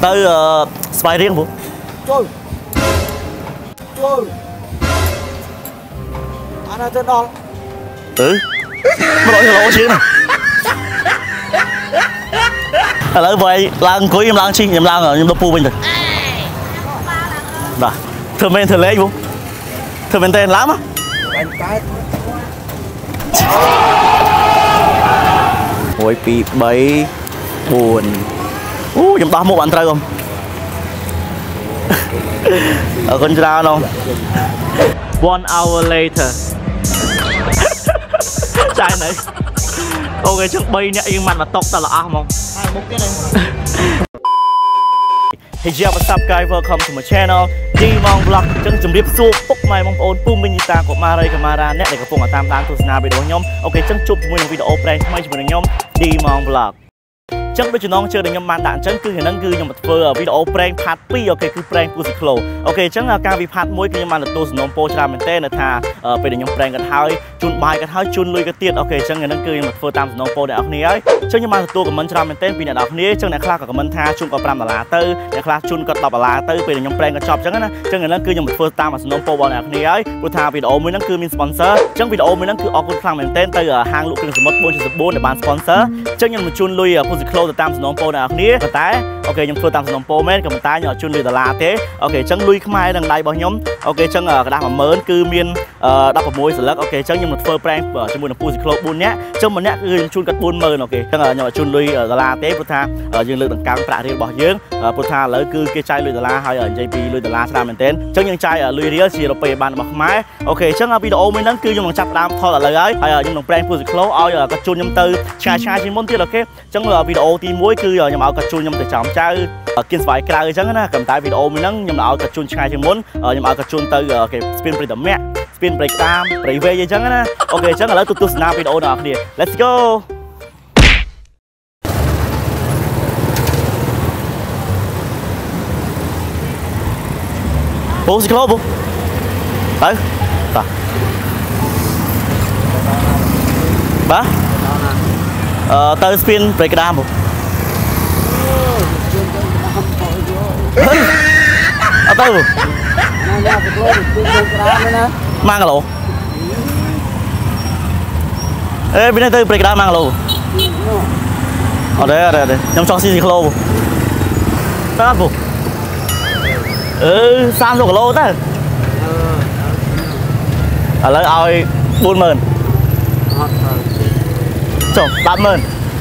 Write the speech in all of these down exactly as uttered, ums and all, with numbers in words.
tới spy riêng bố chơi chơi anh ở trên đó ừ nó đổi lỗ chứ này lấy vậy lang cuối em lang chi em lang ở em đâu pu bên rồi rồi thường men thường lấy bố thường men tên lắm á ôi bị bấy buồn u chúng ta mua bạn trai không ở con ra không one hour later trai này ok trước bay nhẹ nhưng mặt là tóc ta là à không hai mục cái này Hey yo, what's up guys? Welcome to my channel. Dimong Vlog ចឹងជំរាបសួរពុកម៉ែបងប្អូនពូមីងតាកុមារីកុមារាអ្នកដែលកំពុងតាមដានទស្សនាវីដេអូខ្ញុំអូខេចឹងជួបជាមួយនឹងវីដេអូប្រេងថ្មីជាមួយនឹងខ្ញុំ Dimong Vlog ចឹងដូចចំណងជើងដែលខ្ញុំបានដាក់អញ្ចឹងគឺហ្នឹងគឺខ្ញុំធ្វើវីដេអូប្រេងផាតពីរអូខេគឺប្រេងពូស៊ីក្លូអូខេអញ្ចឹងការវិផាតមួយគឺខ្ញុំបានទទួលសំណូមពរច្រើនមែនទែនថាពេលដែលខ្ញុំប្រេងគាត់ហើយជូនបាយគាត់ហើយជូនលុយគាត់ទៀតអូខេអញ្ចឹងហ្នឹងគឺខ្ញុំធ្វើតាមសំណូមពរអ្នកនរគ្នាហើយអញ្ចឹងខ្ញុំបានទទួលខមមិនច្រើនមែនទែនពីអ្នកនរគ្នាអញ្ចឹងអ្នកខ្លះក៏ខមមិនថាជូនគាត់fiveដុល្លារទៅអ្នកខ្លះជូនគាត់tenដុល្លារទៅពេលដែលខ្ញុំប្រេងគាត់ចប់អញ្ចឹងណាអញ្ចឹងហ្នឹងគឺខ្ញុំធ្វើតាមសំណូមពររបស់អ្នកនរគ្នាហើយព្រោះថាវីដេអូមួយហ្នឹងគឺមាន sponsor អញ្ចឹងវីដេអូមួយហ្នឹងគឺអរគុណខ្លាំងមែនទែនទៅហាងលក់គ្រឿងសមុទ្រfour seven fourដែលបាន sponsor អញ្ចឹងខ្ញុំបញ្ជូនលុយពូស៊ីក្លូទៅតាមសំណូមពរអ្នកនរគ្នាប៉ុន្តែអូខេខ្ញុំធ្វើតាមសំណូមពរមែនក៏ប៉ុន្តែខ្ញុំអត់ជូនលុយដុល្លារទេអូខេអញ្ចឹងលុយខ្មែរនឹងដៃរបស់ខ្ញុំអូខេអញ្ចឹងกระดาษone thousandគឺមានsixteenស្លឹកអូខេអញ្ចឹងខ្ញុំនឹងធ្វើប្រេងជាមួយនឹងពូស៊ីក្លូfourនាក់អញ្ចឹងម្នាក់គឺខ្ញុំជូនគាត់four thousandអូខេអញ្ចឹងខ្ញុំអត់ជូនលុយដុល្លារទេព្រោះថាយើងលើកដង្កើងប្រាក់រៀលរបស់យើងព្រោះថាឥឡូវគឺគេចាយលុយដុល្លារហើយនិយាយពីលុយដុល្លារច្រើនមែនទែនអញ្ចឹងយើងចាយលុយរៀលជារូបិយប័ណ្ណរបស់ខ្មែរអូខេអញ្ចឹងវីដេអូមួយហ្នឹងគឺខ្ញុំនឹងចាប់ដើមថតឥឡូវហើយហើយខ្ញុំនឹងប្រេងពូស៊ីក្លូឲ្យគាត់ជូនខ្ញុំទៅឆ្ងាយឆ្ងាយជាងមុនទៀតអូខេអញ្ចឹងវីដេអូទីoneគឺខ្ញុំឲ្យគាត់ជូនខ្ញុំទៅចំចៅគៀនស្វាយក្រៅអញ្ចឹងណាកំតែវីដេអូមួយហ្នឹងខ្ញុំឲ្យគាត់ជូនឆ្ងាយជាងមុនខ្ញុំឲ្យគាត់ជូនទៅគេស្ពានព្រៃតមាក់ស្ពានព្រៃតាមព្រៃវែងអញ្ចឹងណាអូខេអញ្ចឹងឥឡូវទស្សនាវីដេអូដល់អ្នកគ្នា Let's go ពូស៊ីក្លូពូទៅតោះបាទអឺទៅស្ពានព្រៃក្តាមពូអត់ទៅណាយ៉ាទៅក្លូស្ពានព្រៃក្តាមណាម៉ាគីឡូអេពីនេះទៅព្រៃក្តាមម៉ាគីឡូអត់ទេអត់ទេខ្ញុំចង់ស៊ីស៊ីក្លូតើពូអឺthirtyគីឡូទៅឥឡូវឲ្យfour thousandអត់ទៅចុះten thousand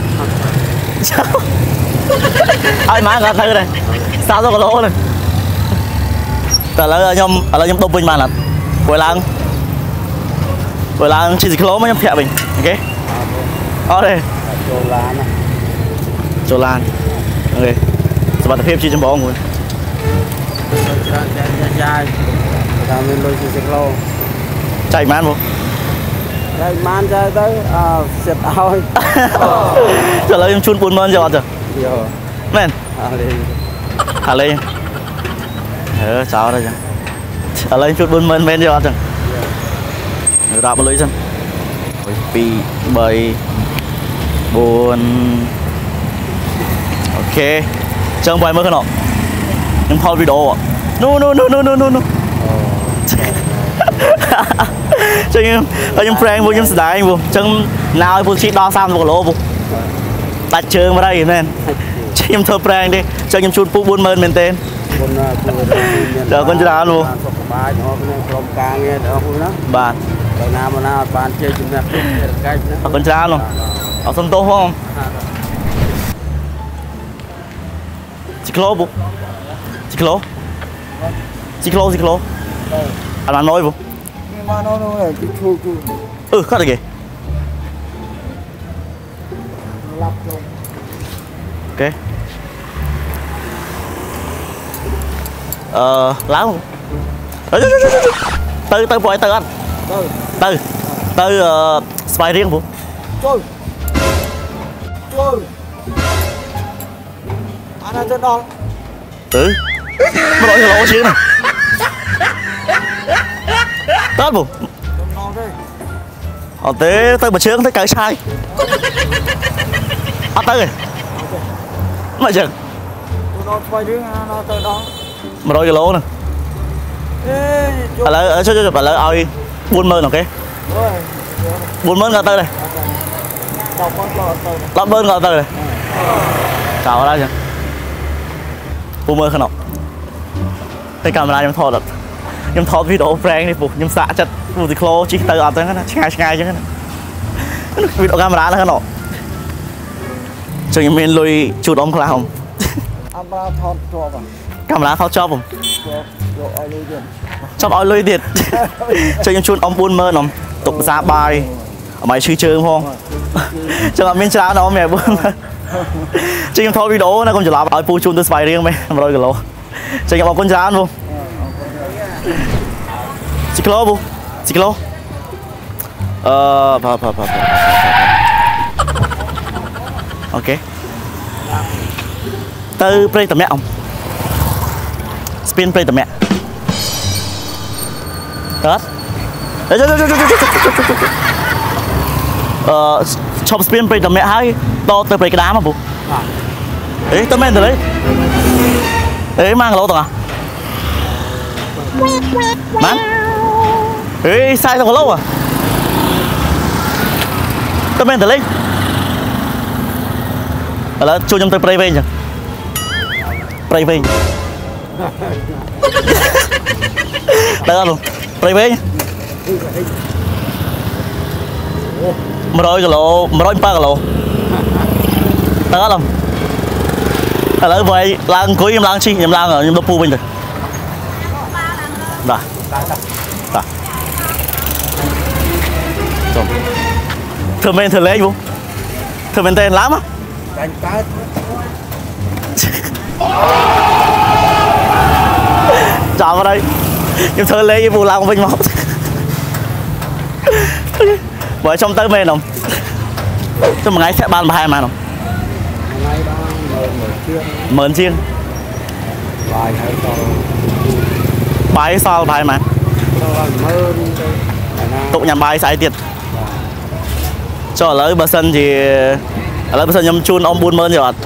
ឲ្យម៉ាគាត់ទៅដែរthirtyគីឡូនេះតែឥឡូវខ្ញុំឥឡូវខ្ញុំដុំវិញបានអត់ព្រោះឡើងព្រោះឡើងជិះគីឡូមកខ្ញុំធាក់វិញអូខេអត់ទេចូលឡានចូលឡានអូខេសុខភាពជាចម្បងមួយច្រើនចាយចាយតាមមានលុយជិះគីឡូចាយប៉ុន្មានបងចាយប៉ុន្មានចាយទៅអឺសិតឲ្យចុះឥឡូវខ្ញុំជូនfour thousandយកអត់ចុះយកមែនអត់លេងអត់លេងអឺចោលទៅចឹងឥឡូវជូនfour thousandមែនយកអត់ចឹងរាប់លុយសិនone two three fourអូខេចឹងបាយមើលក្នុងខ្ញុំថតវីដេអូ no no no no no no no ចឹងខ្ញុំប្រេងពួកខ្ញុំស្ដាយពួកចឹងណាឲ្យពួកជីដល់thirtyគីឡូពួកដាច់ជើងមកហើយមែនខ្ញុំធ្វើប្រេងទេចឹងខ្ញុំជូនពួកfour thousandមែនទេគុណដល់គុណច្រើនពួកសុខសប្បាយបងប្អូនក្រុមការងារបងប្អូនណាបាទទៅណាមកណាអត់បានជ័យជំនះគ្រប់ភារកិច្ចណាអរគុណច្រើនបងអរសុំទោសផងជីក្លូពួកជីក្លូជីក្លូជីក្លូអត់បានnóiពួកបានnóiនោះជីក្លូគឺអឺគាត់ទេគេឡាប់ចូលអូខេអឺឡើងទៅទៅពួកឯងទៅអត់ទៅទៅស្វាយរៀងពួកចូលចូលអានទៅដល់ទៅmột đội lỗ chứ này tết bù ở thế tới bờ trướng tới cái sai ắt tới rồi mà chừng con xoay đứng nó tới đó một đôi kilo nè bà lỡ ở số bà lỡ ơi buôn mơn ok buôn mơn ngồi tới đây lót bơn ngồi tới đây chào ở đây chưa buôn mơn không cái camera nhầm thọ được nhầm thọ video prank đi phục nhầm xạ chặt buôn thì kilo chỉ tới ở tới cái ngay ngay chứ cái video camera nó không cho những mình lùi chủ động không camera thọ cho vào camera thọ choผม ชอบเอาเลยเด็ดจะยังชวนอมบุญเมินอมตกซาบายเอาไม่ชื่อเชิงห้องจะมาเมียนช้าเนาะแม่บุญจะยังทอวิดีโอนะคุณจะรับเอาปูชุนตัวสไปเรียงไหมมาเลยกันแล้วจะยังเอาคนช้าบุสิกิโลบุสิกิโลเอ่อพอพอพอโอเคเตอร์เปรย์ตัวแม่อมสปินเปรย์ตัวแม่Tết ờ chop spin play tầm mẹ hai to tới play cái đá mà bố ấy tao men từ đấy ấy mang lâu tao à mang ấy sai tao có lâu à tao men từ đấy là chui trong tới play về nhỉ play về đây luôn play về mà rồi lộ mà rồi ba lộ đó không à lấy về lang cuối em lang chi em lang ở em đâu pu bên rồi rồi rồi thưa men thưa lấy không thưa men tên lắm á chọn vào đây em thưa lấy vụ làm bên một bởi trong tới men không cho một ngày sẽ ban hai mà không mờn chiên bài sao bài mà tụ nhà bài sai tiệt cho lấy bờ sân thì lấy bờ sân nhâm chun ông buôn mơn rồi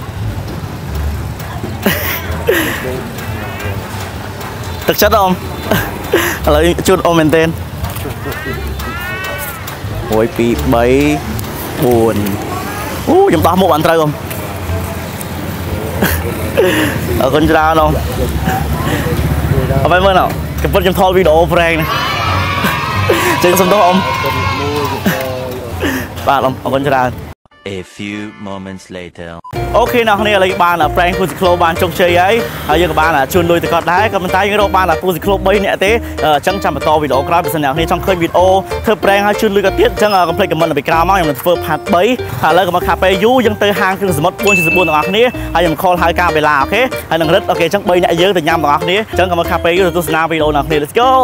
thực chất không lấy chun ông men tên ôi bị bấy buồn u chúng ta một bạn trai không ở con ra không ở bên bên nào cái phần trong thôi video prank này trên sân đó không bạn không ở con ra A few moments later. Ok nào hôm nay là bạn là prank Puziklo bạn trong chơi ấy hay như các bạn là chun đuôi từ con đá comment tay cái bạn là Puziklo bay nhẹ thế chẳng chăm to video các bạn nào hôm trong khơi video thưa prank hay chun đuôi cái tiết chẳng là complete comment là bị cao máu mình phơi phạt bấy hay là các bạn yu dân tới hangคือสมมติbuônคือbuônต่างนี้hayยัง call ให้การเวลาโอเคให้นังรถโอเคchẳng bay nhẹเยอะแต่ยำต่างนี้chẳng các bạn yuตัวสนาวิดีโอต่างนี้ let's go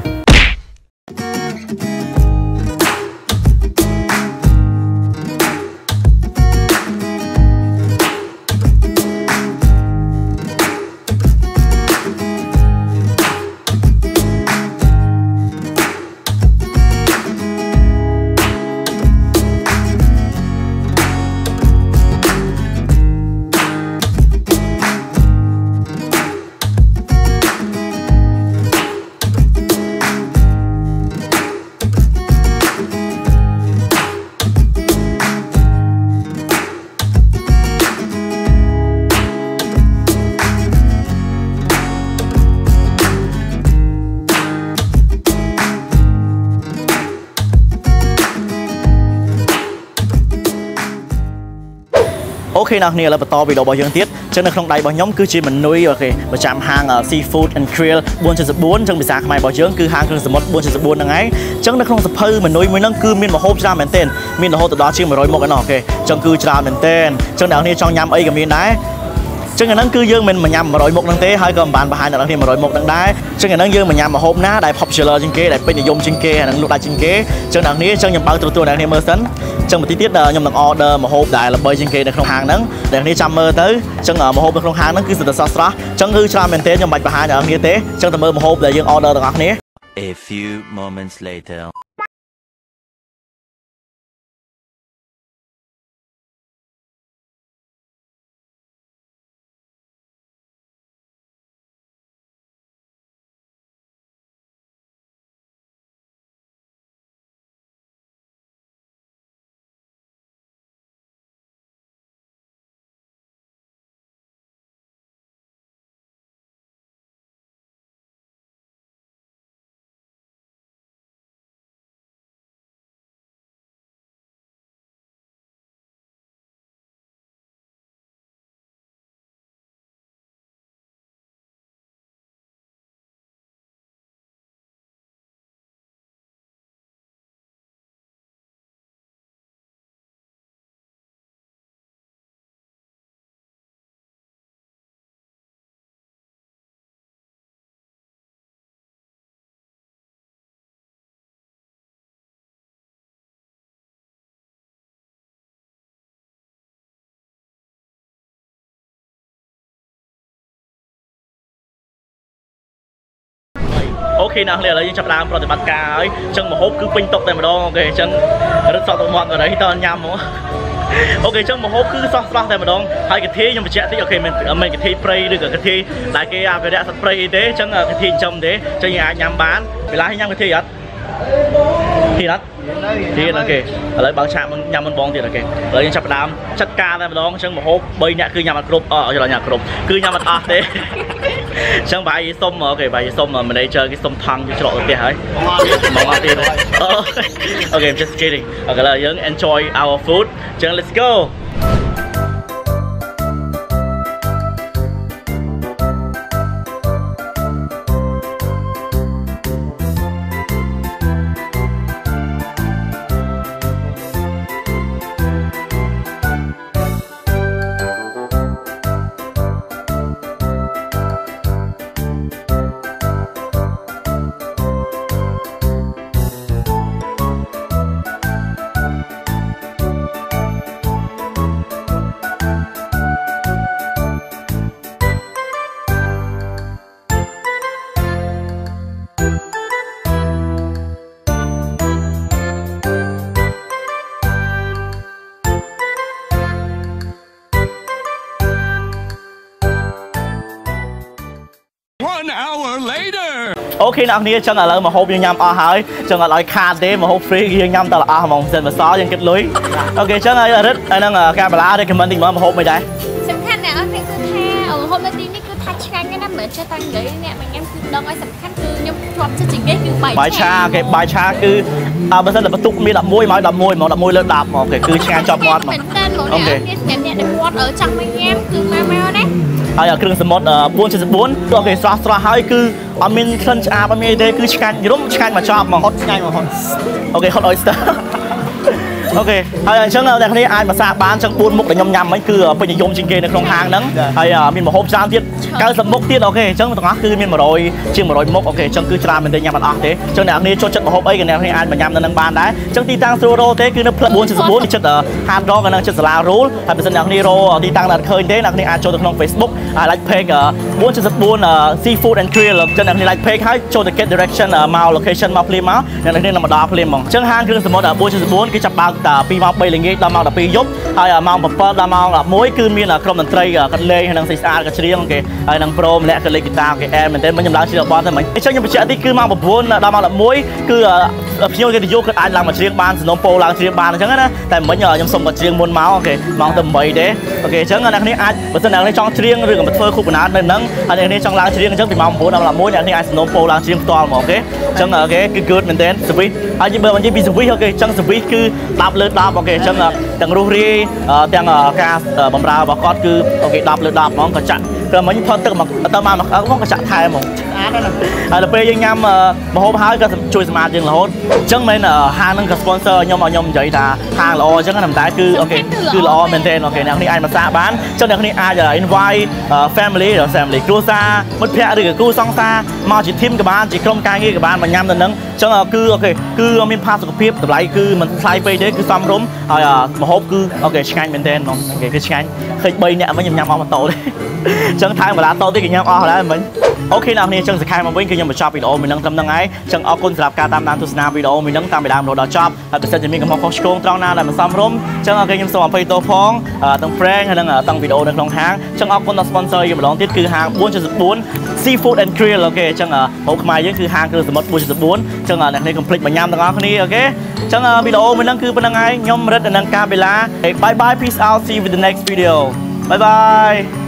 ok nào này là to video bao nhiêu tiết cho nên không đầy bao nhóm cứ chỉ mình nuôi ok và chạm hàng ở seafood and grill buôn trên buôn trong bị sạc mày bao nhiêu cứ hàng cứ một buôn trên buôn là ngay chẳng nó không sập hư mình nuôi mới nâng cứ miên mà hộp ra mình tên miên là hộp từ đó chỉ mà rồi một cái nọ ok trong cứ ra mình tên trong đảo này trong nhâm ấy cái miên đấy chẳng ngày nắng cứ dương mình mà nhầm mà rồi một đăng tế hai cầm bàn và hai là đăng thì mà rồi một đăng đái chẳng ngày nắng dương mà nhầm mà hôm ná đại popular trên kia đại bên để dùng trên kia đăng lục đại trên kia chẳng đằngนี้chẳng nhầm bao từ từ đằng này mơ sấn chẳng một tí tiết là nhầm đằng order mà hộp đại là bơi trên kia đằng không hàng nắng đằng này trăm mơ tới chẳng ở mà hộp đằng không hàng nắng cứ sự thật sao chẳng hư cho mình tế nhầm bạch và hai đằng như thế chẳng tầm mơ mà hộp là dương order đằng này. A few moments later. เคណាស់នេះឥឡូវយើងចាប់ដើមប្រតិបត្តិការហើយអញ្ចឹងម្ហូបគឺពេញតុតែម្ដងអូខេអញ្ចឹងរឹតសក់ទៅមាត់ទៅនេះតញ៉ាំហ្មងអូខេអញ្ចឹងម្ហូបគឺសោះស្រស់តែម្ដងហើយកធាខ្ញុំបញ្ជាក់តិចអូខេមិនមិនកធាព្រៃឬក៏កធាដែលគេអភិរក្សសត្វព្រៃអីទេអញ្ចឹងកធាចិញ្ចឹមទេអញ្ចឹងយើងអាចញ៉ាំបានពេលឡាញ៉ាំកធាអត់ទីអត់ទីអូខេឥឡូវបើឆាកញ៉ាំមិនបងទៀតអូខេឥឡូវយើងចាប់ផ្ដើមចាត់ការតែម្ដងអញ្ចឹងម្ហូបបីអ្នកគឺញ៉ាំអត់គ្រប់អត់ញ៉ាំគ្រប់គឺញ៉ាំអត់អស់ទេអញ្ចឹងបាយសុំអូខេបាយសុំ manager គេសុំថង់គេច្រកទៅផ្ទះហើយមកអត់ទៀតអូខេ just kidding អូខេឥឡូវយើង enjoy our food អញ្ចឹង let's go One hour later អូខេអ្នកនាងចឹងឥឡូវមកហូបយើងញ៉ាំអស់ហើយចឹងអត់ឲ្យខាតទេមកហូប free យើងញ៉ាំតអស់ហ្មងសិនមិនសល់យើងគិតលុយអូខេចឹងហើយរឹតហើយនឹងកាមេរ៉ា recommend តិចមកហូបមិនដែរសំខាន់ណាស់អត់នេះគឺថាហូបនៅទីនេះគឺថាឆ្ងាញ់ណាស់មិនចេះតាំងនិយាយអ្នកមកញ៉ាំគឺដឹងឲ្យសំខាន់គឺខ្ញុំជាប់ចិត្តជាងគេគឺបាយបាយឆាអូខេបាយឆាគឺបើសិនតែបន្ទុកមាន11មក11មក11លើ10មកអូខេគឺឆ្ងាញ់ជាប់មាត់មកអូខេអ្នកអ្នកដែលគាត់អើចង់មកញ៉ាំគឺមកមកណាហើយគ្រឿងសមុទ្រ4.4អូខេស្រស់ស្រស់ហើយគឺអត់មានក្លិនឆ្អាបអត់មានអីទេគឺឆ្ងាញ់រុំឆ្ងាញ់មកចប់មកហត់ឆ្ងាញ់មកហត់អូខេហត់ oyster អូខេហើយអញ្ចឹងអ្នកគ្នាអាចមកសាកបានអញ្ចឹង4មុខដែលខ្ញុំញ៉ាំហ្នឹងគឺពេញនិយមជាងគេនៅក្នុងហាងហ្នឹងហើយមានម្ហូបច្រើនទៀត90មុខទៀតអូខេអញ្ចឹងទាំងអស់គឺមាន100ជាង100មុខអូខេអញ្ចឹងគឺច្រើនមែនទេញ៉ាំអត់អស់ទេអញ្ចឹងអ្នកគ្នាចូលចិត្តម្ហូបអីក៏អ្នកគ្នាអាចមកញ៉ាំនៅនឹងបានដែរអញ្ចឹងទីតាំងស្រួលរោទេគឺនៅផ្លូវ4.4ចិត្ត Hard Rock និងចិត្តសាលា Rule ហើយបើសិនអ្នកគ្នារោទីតាំងដែលឃើញទេអ្នកគ្នាអាចចូលទៅក្នុង Facebook ហើយ like page 4.4 Seafood and Grill អញ្ចឹងអ្នកគ្នា like page ហើយចូលទៅ get direction មក location មកភ្លាមមកអ្នកគ្នានឹងមកដល់ភ្លាមហ្មងអញ្ចឹងហាងគ្រឿងសមុទ្រ4.4គឺចាប់បើកពីម៉ោង3ល្ងាចដល់ម៉ោង12យប់ហើយម៉ោង7ដល់ម៉ោង11គឺមានក្រុមតន្ត្រីកាត់លេងហើយនឹងស្អីស្អាតក៏ច្រៀងគេហើយនឹងប្រូម្នាក់ក៏លេងហ្គីតាគេអែមែនទេខ្ញុំឡើងច្រៀងបទតែមិញអញ្ចឹងខ្ញុំបញ្ជាក់ទីគឺម៉ោង9ដល់ម៉ោង11គឺភ្ញៀវកិត្តិយសគាត់អាចឡើងមកច្រៀងបានសំណុំពោឡើងច្រៀងបានអញ្ចឹងណាតែមិញខ្ញុំសុំគាត់ច្រៀងមុនមកអូខេម៉ោងតែ8ទេអូខេអញ្ចឹងអ្នកគ្នាអាចបើសិនអ្នកគ្នាចង់ច្រៀងឬក៏មកធ្វើខូបបណ្ណានៅហ្នឹងហើយអ្នកគ្នាចង់ឡើងច្រៀងអញ្ចឹងពីម៉ោង9ដល់ម៉ោង11អ្នកគ្នាអាចសំណុំពោឡើងច្រៀងផ្ទាល់មកអូខេអញ្ចឹងអូខេគឺ good មែនទេសវិសហើយបើនិយាយពីសវិសអូខេអញ្ចឹងសវិសគឺ10លើ10អូខេអញ្ចឹងទាំងរស់រាយទាំងការបំរើរបស់គាត់គឺអូខេ10លើ10ហ្មងក៏ចាក់គឺមិញផុតទឹកមកទៅមកមកហ្មងក៏ចាក់ថែហ្មងស្អាតណាស់ហើយដល់ពេលយើងញ៉ាំម្ហូបហើយក៏ជួយសម្អាតយើងរហូតអញ្ចឹងមែនហាងហ្នឹងក៏ sponsor ខ្ញុំឲ្យខ្ញុំនិយាយថាហាងល្អអញ្ចឹងតែតែគឺអូខេគឺល្អមែនទេអូខេអ្នកនេះអាចមកសាកបានអញ្ចឹងអ្នកនេះអាច invite family family គ្រួសារមិត្តភ័ក្តិឬក៏គូសង្សារមកជា team ក៏បានជាក្រុមការងារក៏បានមកញ៉ាំទៅហ្នឹងអញ្ចឹងគឺអូខេគឺមានផាសុខភាពតម្លៃគឺមិនថ្លៃពេកទេគឺសមរម្យហើយម្ហូបគឺអូខេឆ្ងាញ់មែនទេហ្មងគេគឺឆ្ងាញ់ឃើញ3នាក់វិញខ្ញុំញ៉ាំអស់ម៉ូតូទេអញ្ចឹងថែមម្លាតូទៀតគេញ៉ាំអស់ដែរមិញអូខេអ្នកនាងអញ្ចឹងសង្ខេបមកវិញគឺខ្ញុំបញ្ចប់វីដេអូមួយហ្នឹងត្រឹមហ្នឹងហើយអញ្ចឹងអរគុណសម្រាប់ការតាមដានទស្សនាវីដេអូមួយហ្នឹងតាមពីដើមរហូតដល់ចប់ហើយបើសិនជាមានកំហុសខុសឆ្គងត្រង់ណាដែលមិនសមរម្យអញ្ចឹងអូខេខ្ញុំសូមអភ័យទោសផងទាំង prank ហើយនិងទាំងវីដេអូនៅក្នុងហាងអញ្ចឹងអរគុណដល់ sponsor យើងម្ដងទៀតគឺហាង4.4 Seafood and Grill អូខេអញ្ចឹងហូបខ្មែរយើងគឺហាងគ្រឿងសមុទ្រ4.4អញ្ចឹងអ្នកនេះកុំភ្លេចមកញ៉ាំទាំងអស់គ្នាអូខេអញ្ចឹងវីដេអូមួយហ្នឹងគឺប៉ុណ្្នឹងហើយខ្ញុំរិទ្ធនិងកាបេឡា Bye bye peace out see you with the next video bye bye